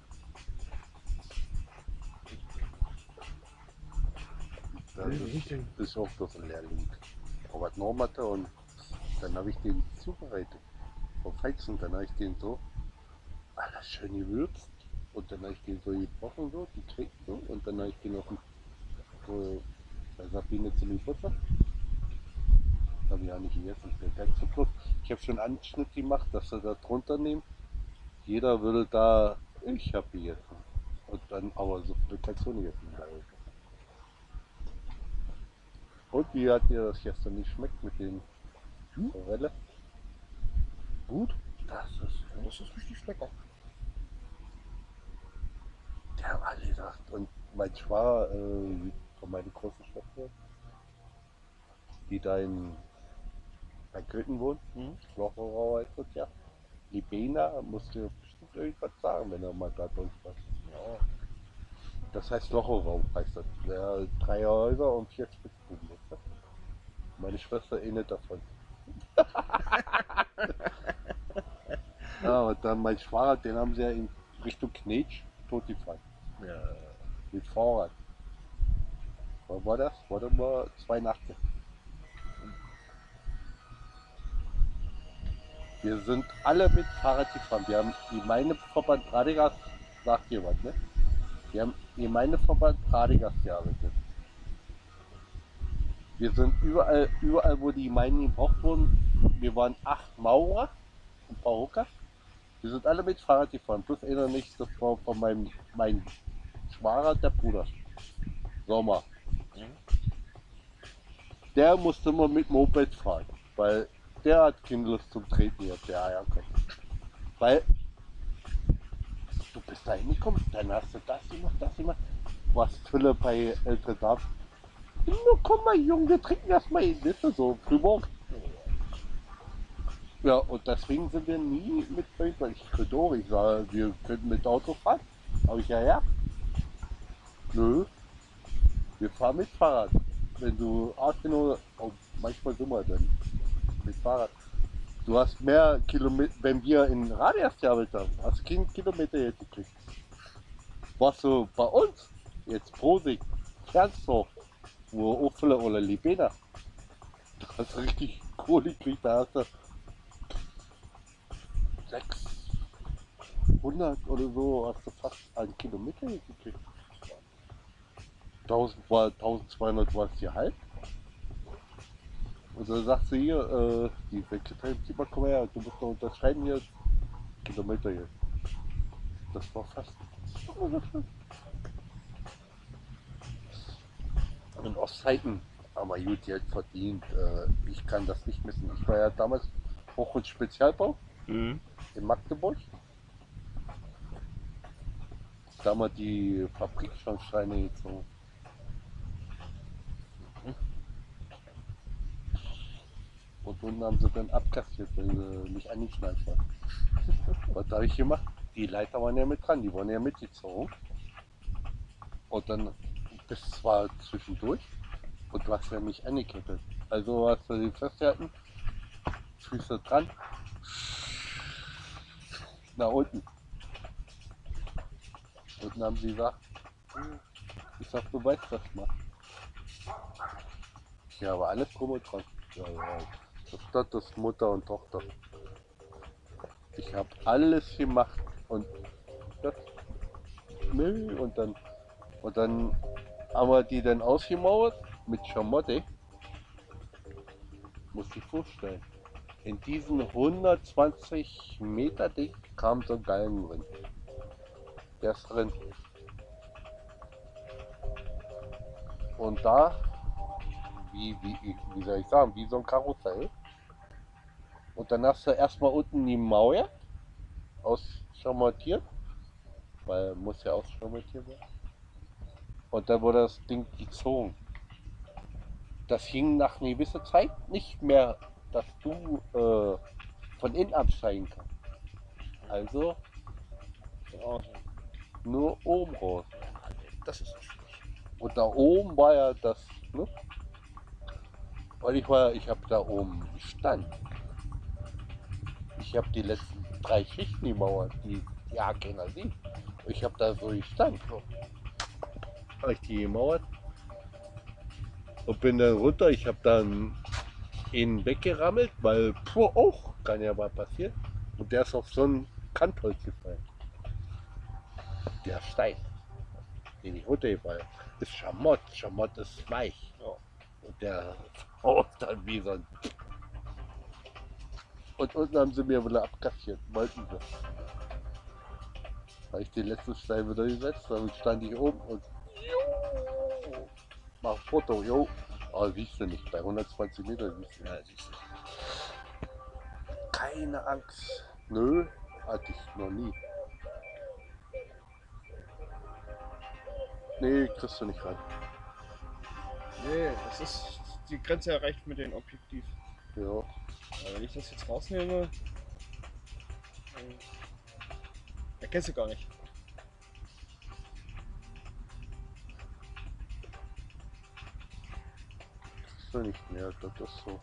Das ist, ist auch bloß ein Lehrling. Aber genommen hatte und dann habe ich den zubereitet. Vom Weizen, dann habe ich den so alles schön gewürzt und dann habe ich den so gebrochen, so, die Krieg so und dann habe ich den noch so bei Sabine zu dem Futter. Habe ich ja nicht gegessen, ich bin ganz zum Schluss. Ich habe schon einen Anschnitt gemacht, dass sie da drunter nehmen. Jeder würde da, ich habe gegessen. Und dann aber so viel kannst du nicht essen. Und wie hat dir das gestern nicht schmeckt mit den Forelle? Gut, Das ist, das ist richtig lecker. der haben alle gesagt. Und mein Schwager äh, von meiner großen Schwester, die da in bei Köthen wohnt, Mhm. Locherau heißt das ja. Libena musste bestimmt irgendwas sagen, wenn er mal da durch war. Ja. Das heißt Locherau heißt das. Ja, drei Häuser und vier Spitzbuben. Weißt du? Meine Schwester ähnelt davon. Ja, und dann mein Schwager, den haben sie ja in Richtung Knetsch tot gefahren. Ja. Mit Fahrrad. Wann war das? Warte mal, zweiundachtzig. Wir sind alle mit Fahrrad gefahren. Wir haben Gemeindeverband Radegast, sagt ihr was, ne? Wir haben Gemeindeverband Radegast gearbeitet. Wir sind überall, überall wo die Gemeinden gebraucht wurden. Wir waren acht Maurer, ein paar Hocker. Wir sind alle mit Fahrrad gefahren, plus einer nicht, das war von meinem, meinem Schwager, der Bruder. Sommer. Der musste immer mit Moped fahren, weil der hat keine Lust zum Treten jetzt. Ja, ja, okay. Weil du bist da hingekommen, dann hast du das gemacht, das gemacht. Was Fülle bei älteren Damen. Nur komm mal, Junge, wir trinken erstmal in Liste, so frühmorgen. Ja, und deswegen sind wir nie mit weil ich könnte auch, ich sage, wir könnten mit Auto fahren. Aber ich ja, ja. Nö. Wir fahren mit Fahrrad. Wenn du achtzehn Uhr, oh, manchmal sind wir dann mit Fahrrad. Du hast mehr Kilometer, wenn wir in Radias gearbeitet haben, hast du keinen Kilometer jetzt gekriegt. Warst du bei uns, jetzt Prosig, Kernsdorf, wo auch viele oder Libena, da hast du richtig Kohle gekriegt, da hast du sechshundert oder so, hast du fast einen Kilometer gekriegt. tausend war, tausendzweihundert war es hier halb. Und dann sagt sie hier, äh, die Sekretärin, zieh mal, komm her, du musst noch unterschreiben hier, Kilometer hier. Das war fast. Und auf Seiten haben wir gut Geld verdient. Äh, ich kann das nicht missen. Ich war ja damals Hoch- und Spezialbau Mhm. in Magdeburg. Da haben wir die Fabrikschornsteine gezogen. Und unten haben sie dann abkassiert, weil sie nicht angeschnallt waren. Was habe ich gemacht? Die Leiter waren ja mit dran, die waren ja mitgezogen. Und dann, das war zwischendurch und du hast ja nicht angekettet. Also hast du sie festgehalten Füße dran, nach unten. Und dann haben sie gesagt, ich sag, du weißt das mal. Ja, aber alles drum und dran. Ja, ja. Das, das ist Mutter und Tochter. Ich habe alles gemacht und das, nö, und dann und dann haben wir die dann ausgemauert mit Schamotte. Muss ich vorstellen. In diesen hundertzwanzig Meter dick kam so ein Galgen drin. Der ist drin. Und da, wie, wie, wie soll ich sagen, wie so ein Karussell. Und dann hast du erstmal unten die Mauer ausschamottiert, weil muss ja ausschamottiert werden. Und dann wurde das Ding gezogen. Das hing nach einer gewissen Zeit nicht mehr, dass du äh, von innen absteigen kannst. Also Ja, nur oben raus. das ist schwierig. Und da oben war ja das, ne? Weil ich war, ich habe da oben gestanden. Ich habe die letzten drei Schichten gemauert, die ja keiner sieht. Ich habe da so gestanden. So. Habe ich die gemauert und bin dann runter. Ich habe dann ihn weggerammelt, weil puh, auch kann ja mal passieren. Und der ist auf so einen Kantholz gefallen. Der Stein, den ich runtergefallen ist Schamott. Schamott ist weich. Ja. Und der haut dann wie so ein. Und unten haben sie mir wieder abkassiert, wollten sie. Habe ich den letzten Stein wieder gesetzt, damit stand ich oben und mach ein Foto, jo. Aber siehst du nicht, bei hundertzwanzig Meter siehst du. Ja, siehst du. Keine Angst. Nö, hatte ich noch nie. Nee, kriegst du nicht ran. Nee, das ist die Grenze erreicht mit dem Objektiv. Ja. Aber wenn ich das jetzt rausnehme, dann erkennst du gar nicht. Kriegst du nicht mehr, das ist so.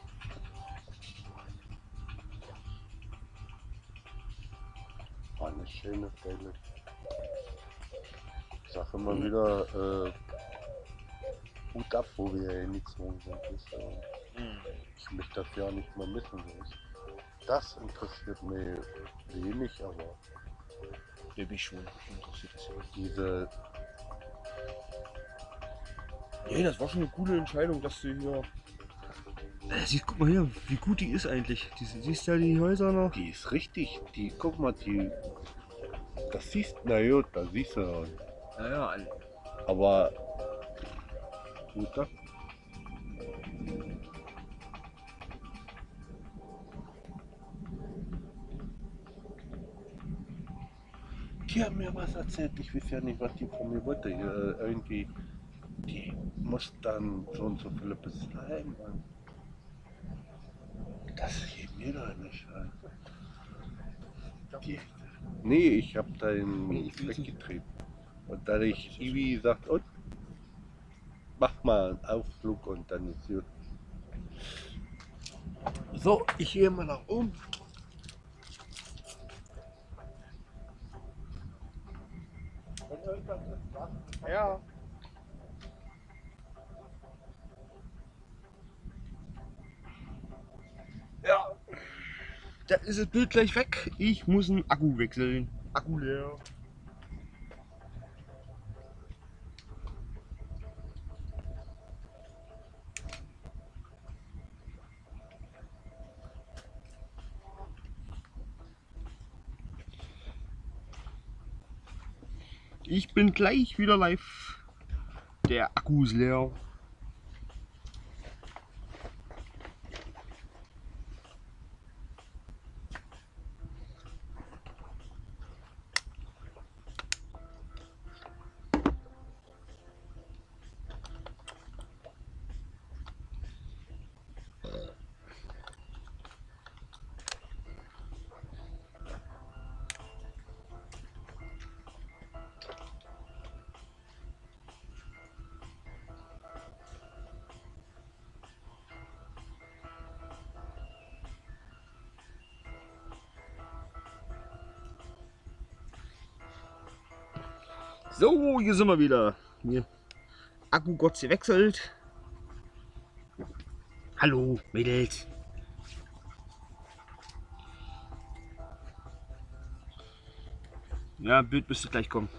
War eine schöne Stelle. Ich sag immer Mhm. wieder, äh, Hut ab, wo wir hier hingezogen sind. Ist, äh, Mhm. ich möchte das ja nicht mehr missen. So ist. Das interessiert mich wenig, aber Baby schon, interessiert das ja. diese, Nee, das war schon eine gute Entscheidung, dass du hier. Äh, siehst, guck mal hier, wie gut die ist eigentlich. Die, siehst du ja die Häuser noch? die ist richtig, die, guck mal, die, das siehst, na gut, da siehst du noch. Ja, ja, alle. Aber, Hut ab. Die haben mir was erzählt, ich weiß ja nicht, was die von mir wollte. Äh, irgendwie, die muss dann so und so viele bezahlen. Mann. Das geht mir doch nicht an. Die, nee, ich hab da den nicht weggetreten. Und dann ich Ivi gesagt, und mach mal einen Ausflug und dann ist gut. So, ich gehe mal nach oben. Ja. Ja. Da ist das Bild gleich weg. Ich muss einen Akku wechseln. Akku leer. Ich bin gleich wieder live. Der Akku ist leer. So, hier sind wir wieder. Hier. Akku kurz gewechselt. Hallo, Mädels. Ja, Bild müsste gleich kommen.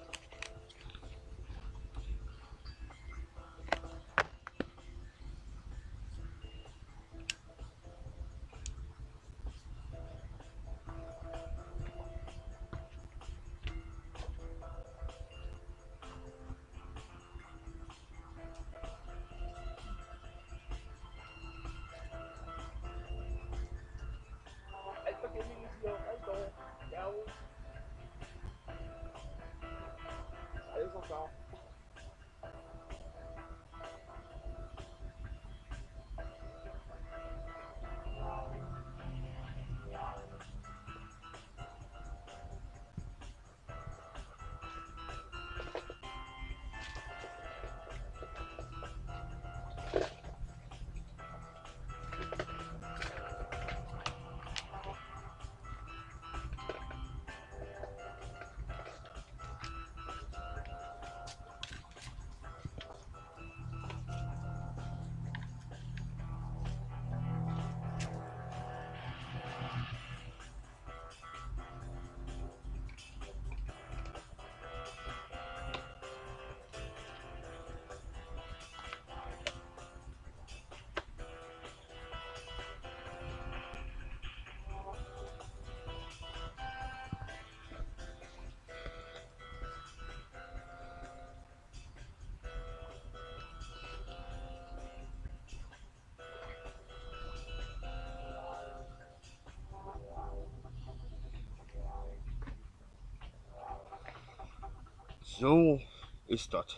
So ist das.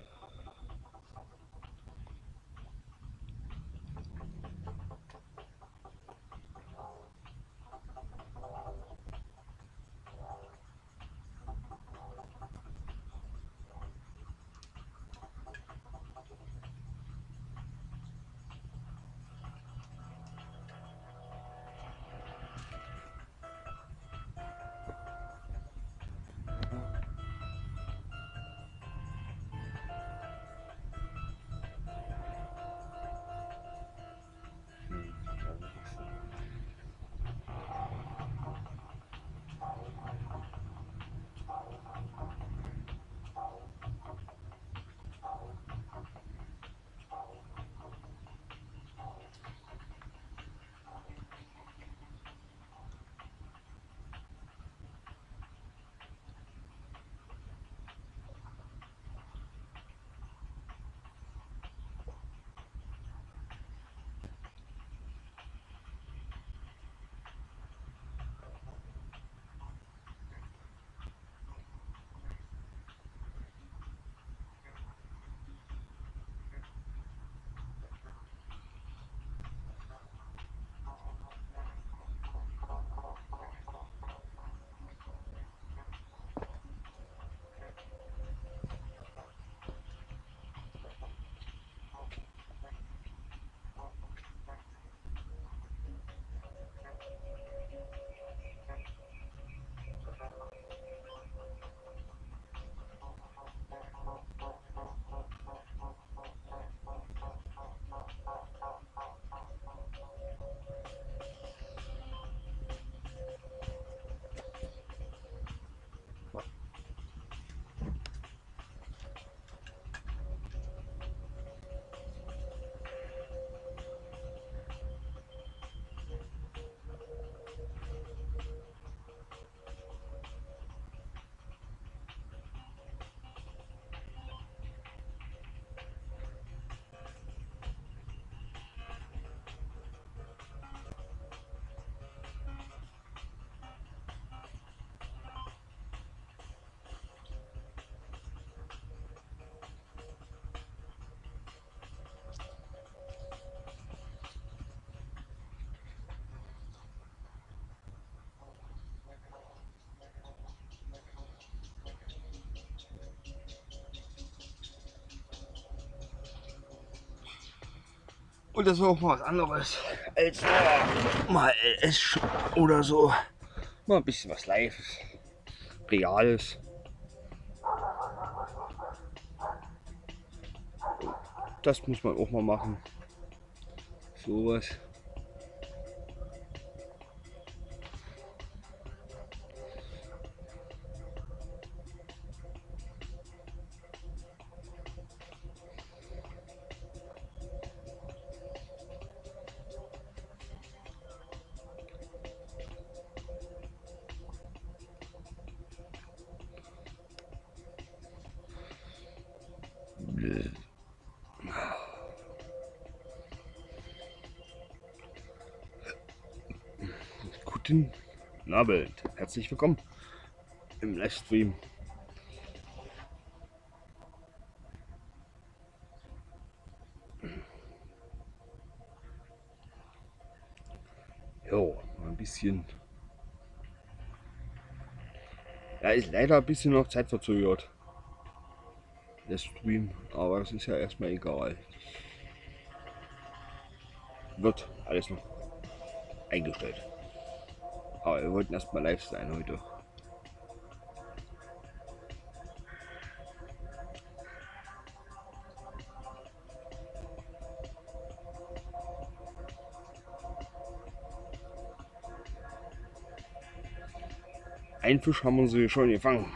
Und das war auch mal was anderes als oh, mal L S oder so. Mal ein bisschen was Lives, Reales. Das muss man auch mal machen. Sowas. Guten Abend, herzlich willkommen im Livestream. Jo, mal ein bisschen. Ja, ist leider ein bisschen noch zeitverzögert. Der Stream, aber das ist ja erstmal egal. Wird alles noch eingestellt. Aber wir wollten erstmal live sein heute. Ein Fisch haben wir sie schon gefangen.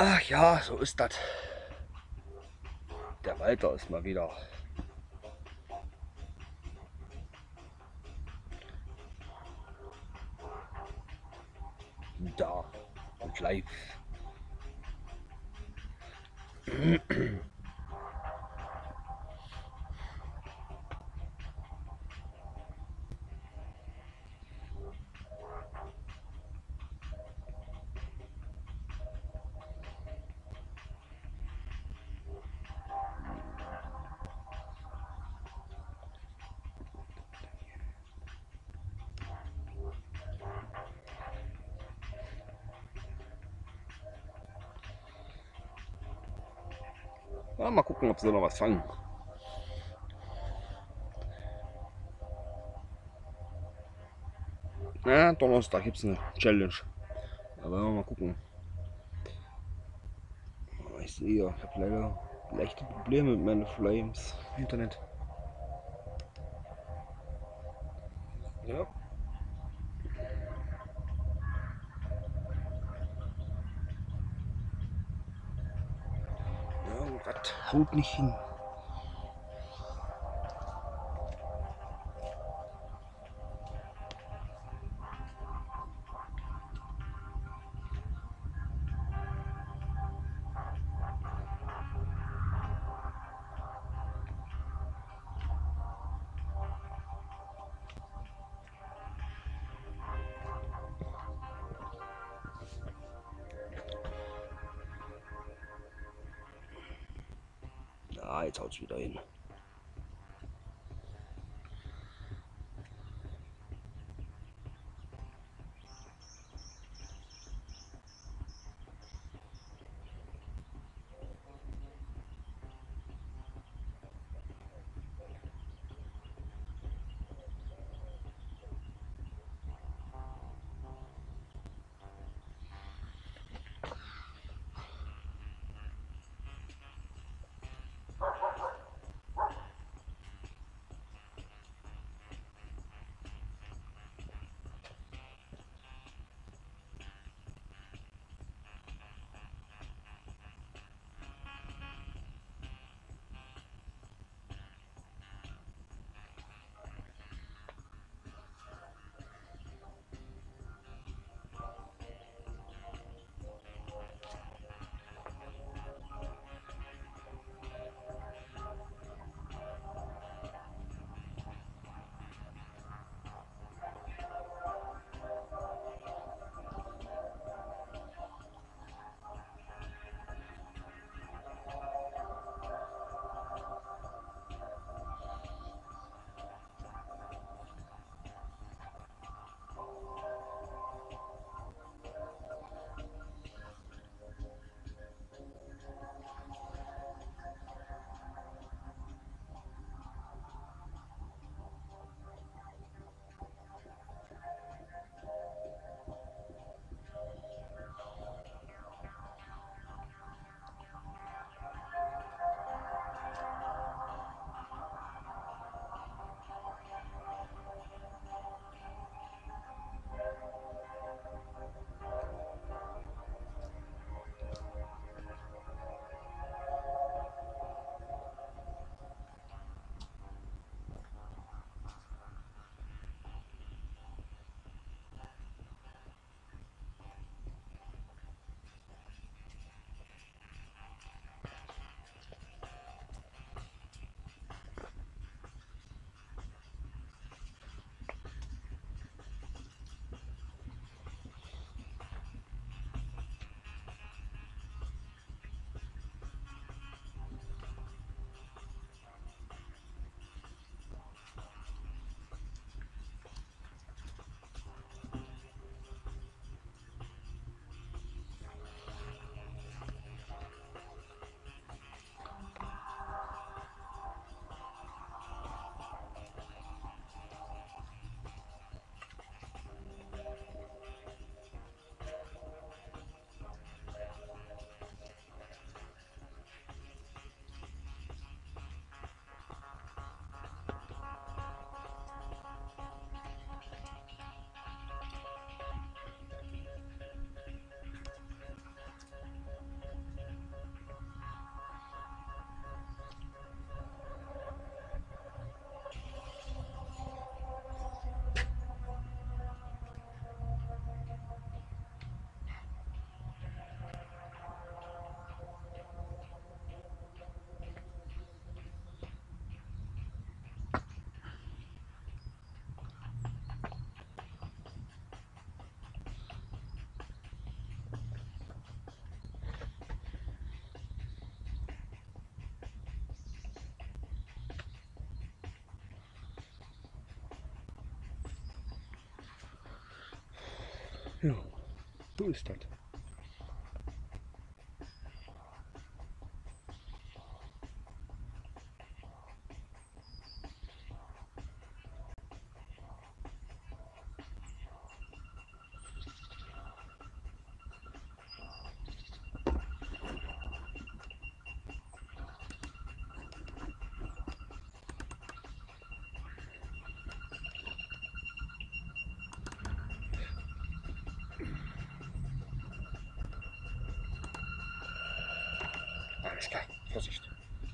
Ach ja, so ist das. Der Walter ist mal wieder. Da und live. Ja, mal gucken, ob sie noch was fangen. Ja, Donnerstag gibt es eine Challenge. Aber mal gucken. Ich sehe, ich habe leider leichte Probleme mit meinen Flames im Internet. Ja. Irgendwas haut nicht hin. Ja, jetzt haut es wieder hin. Ja, so ist das. Alles klar, Vorsicht.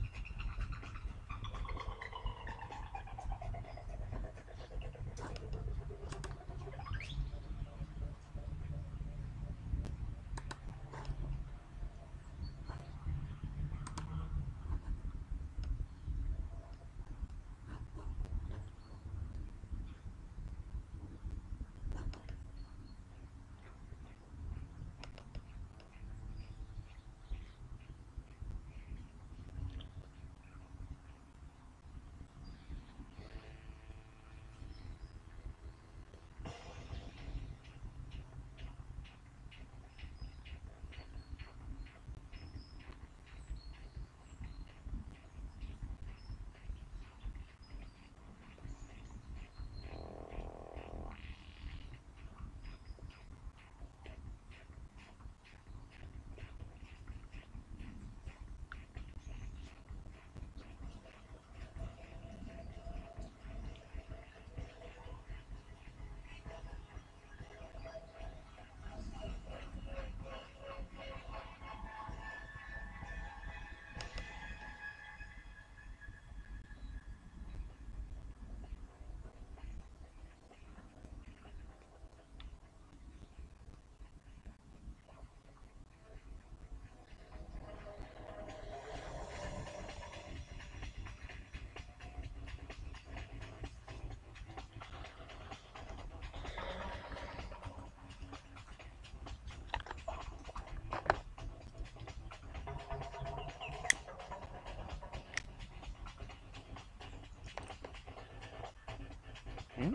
Hm?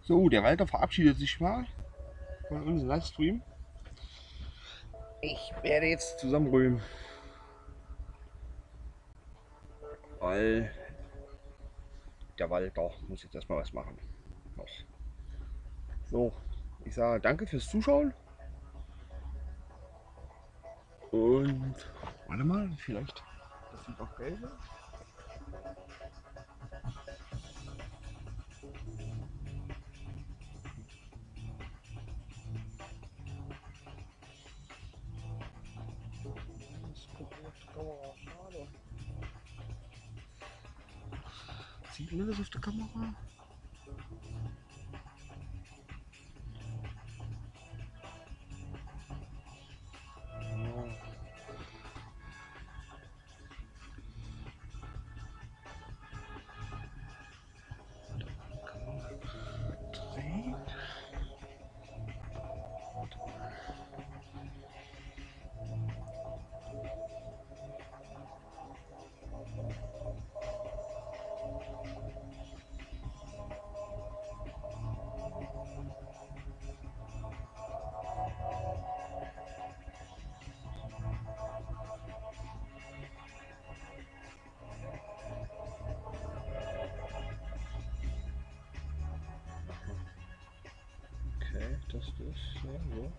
So, der Walter verabschiedet sich mal von unserem Livestream. Ich werde jetzt zusammenrühmen, weil der Walter muss jetzt erstmal was machen. Noch. So, ich sage danke fürs Zuschauen. Und warte mal, vielleicht das sind auch gelbe. Sieht man das auf der Kamera? Okay, das ist ja so.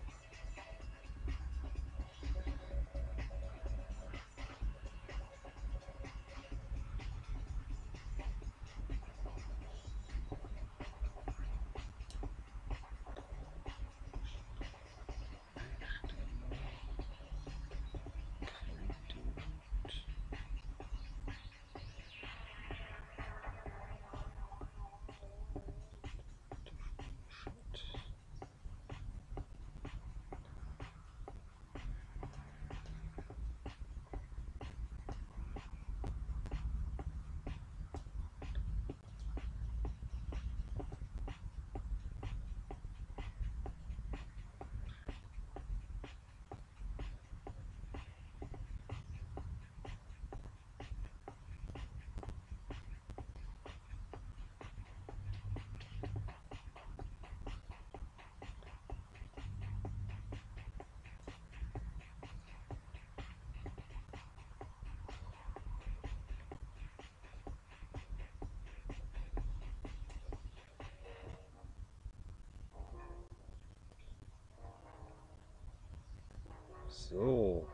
So.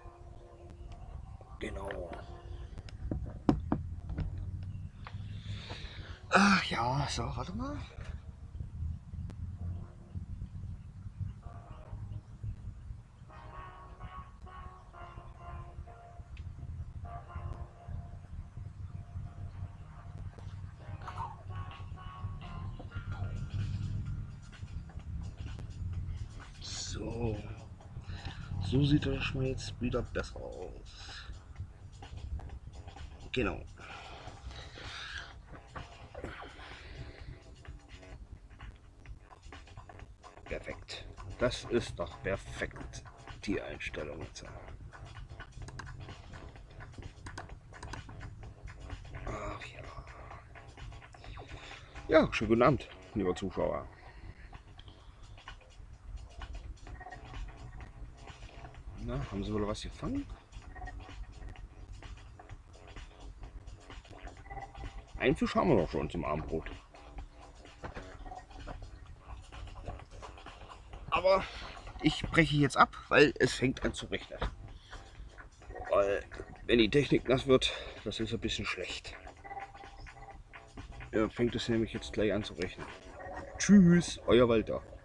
Genau. Ach ja, so, warte mal. So. So sieht das schon jetzt wieder besser aus. Genau. Perfekt. Das ist doch perfekt, die Einstellung jetzt. Ach ja. Ja, schönen guten Abend, lieber Zuschauer. Na, haben Sie wohl was gefangen? Ein Fisch haben wir doch schon zum Abendbrot. Aber ich breche jetzt ab, weil es fängt an zu regnen. Weil, wenn die Technik nass wird, das ist ein bisschen schlecht. Ja, fängt es nämlich jetzt gleich an zu regnen. Tschüss, euer Walter.